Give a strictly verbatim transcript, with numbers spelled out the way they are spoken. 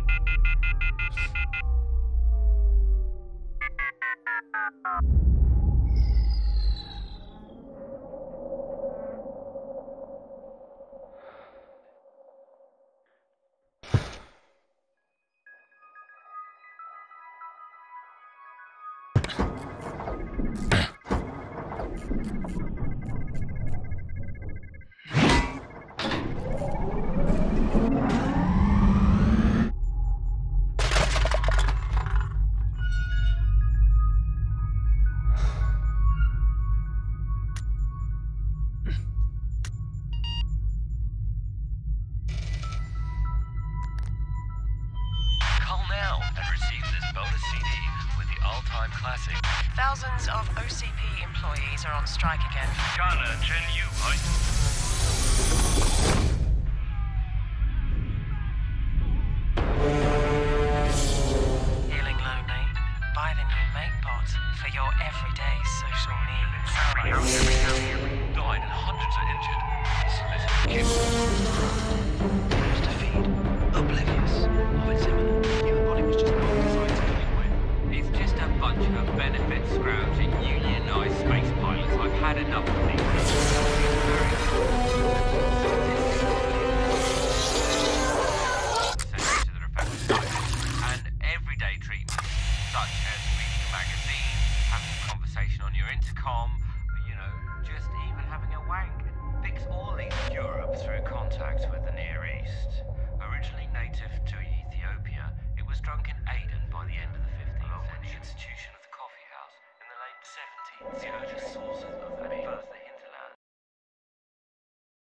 Classic. Thousands of O C P employees are on strike again. China, Chen Yu, right? Feeling lonely? Buy the new MateBot for your everyday social needs. Died and hundreds are injured. Managed to feed. Oblivious of its imminent. Human body was just not designed to live with. It's just a bunch of benefit scrounging unionized space pilots. I've had enough of these. And everyday treatments, such as reading a magazine, having a conversation on your intercom, you know, just even having a wank. Fix all these Europe through contact with them.